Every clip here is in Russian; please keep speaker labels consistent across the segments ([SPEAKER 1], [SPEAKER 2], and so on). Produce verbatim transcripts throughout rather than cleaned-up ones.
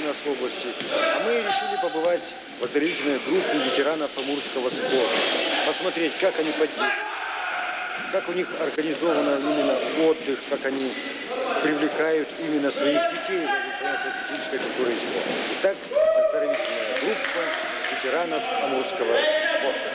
[SPEAKER 1] нас в области. А мы решили побывать в оздоровительной группе ветеранов амурского спорта. Посмотреть, как они поддерживают, как у них организован именно отдых, как они привлекают именно своих детей в заняться физической культурой и спорта. Итак, оздоровительная группа ветеранов амурского спорта.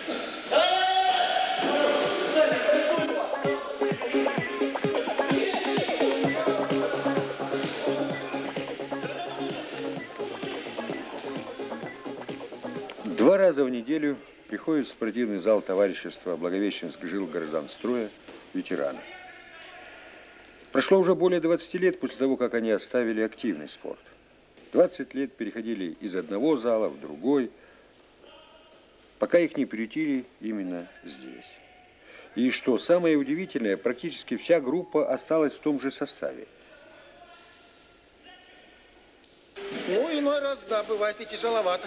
[SPEAKER 1] Два раза в неделю приходят в спортивный зал товарищества Благовещенск-Жилгражданстроя ветераны. Прошло уже более двадцати лет после того, как они оставили активный спорт. двадцать лет переходили из одного зала в другой, пока их не приютили именно здесь. И что самое удивительное, практически вся группа осталась в том же составе.
[SPEAKER 2] Ну, иной раз, да, бывает и тяжеловато.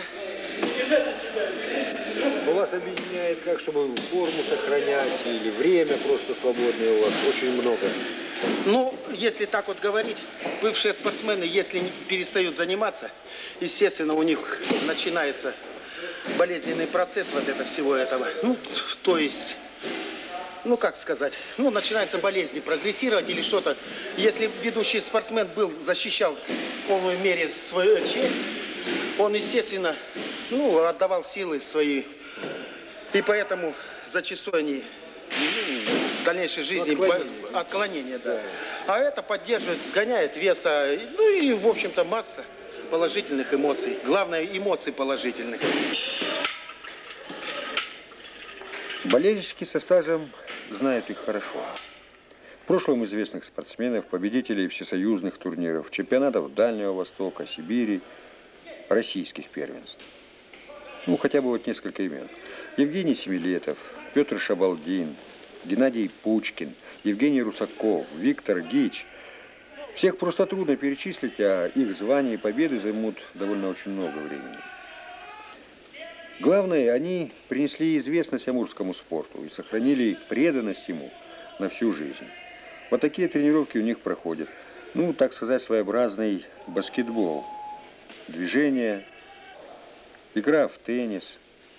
[SPEAKER 1] У вас объединяет как, чтобы форму сохранять, или время просто свободное у вас очень много?
[SPEAKER 2] Ну, если так вот говорить, бывшие спортсмены, если не перестают заниматься, естественно, у них начинается болезненный процесс вот этого всего этого. Ну, то есть, ну, как сказать, ну, начинаются болезни прогрессировать или что-то. Если ведущий спортсмен был, защищал в полной мере свою честь, он, естественно, ну, отдавал силы свои. И поэтому зачастую они в дальнейшей жизни отклонение, отклонение да. Да. А это поддерживает, сгоняет веса, ну и, в общем-то, масса положительных эмоций. Главное, эмоции положительных.
[SPEAKER 1] Болельщики со стажем знают их хорошо. В прошлом известных спортсменов, победителей всесоюзных турниров, чемпионатов Дальнего Востока, Сибири, российских первенств. Ну, хотя бы вот несколько имен. Евгений Семилетов, Петр Шабалдин, Геннадий Пучкин, Евгений Русаков, Виктор Гич. Всех просто трудно перечислить, а их звания и победы займут довольно очень много времени. Главное, они принесли известность амурскому спорту и сохранили преданность ему на всю жизнь. Вот такие тренировки у них проходят. Ну, так сказать, своеобразный баскетбол. Движение, игра в теннис.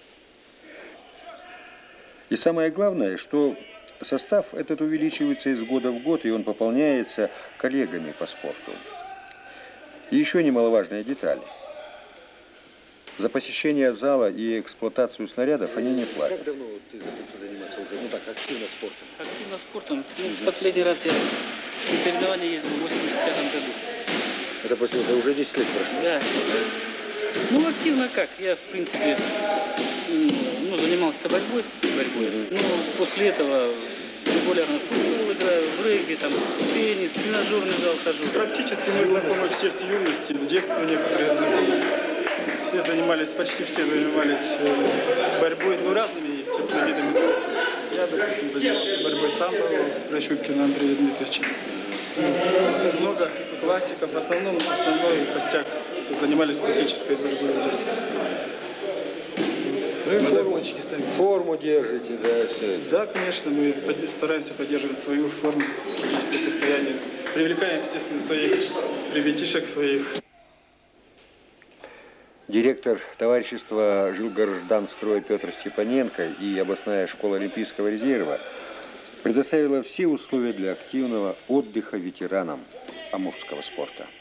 [SPEAKER 1] И самое главное, что состав этот увеличивается из года в год, и он пополняется коллегами по спорту. И еще немаловажная деталь. За посещение зала и эксплуатацию снарядов они не платят. Как давно ты закончил заниматься уже, ну так, активно спортом?
[SPEAKER 3] Активно спортом? Ну, mm-hmm. Последний раз я на соревнования ездил в восемьдесят пятом году.
[SPEAKER 1] Это после это уже десять лет прошло?
[SPEAKER 3] Да. Ну, активно как? Я, в принципе, ну, занимался борьбой, борьбой. Mm-hmm. Ну, после этого регулярно в футбол играю, в регби, там, в теннис, в тренажерный зал хожу.
[SPEAKER 4] Практически мы знакомы все с юности, с детства некоторые знакомы. Все занимались, почти все занимались борьбой, ну, разными, естественно, видами спорта. Я, допустим, занимался борьбой самбо, Прощупкина Андрея Дмитриевича. Много классиков, в основном, основной костяк занимались классической борьбой здесь.
[SPEAKER 1] Ну, форму, форму держите, да, все это.
[SPEAKER 4] Да, конечно, мы стараемся поддерживать свою форму, физическое состояние. Привлекаем, естественно, своих ребятишек, своих.
[SPEAKER 1] Директор товарищества Жилгражданстроя Петр Степаненко и областная школа Олимпийского резерва предоставила все условия для активного отдыха ветеранам амурского спорта.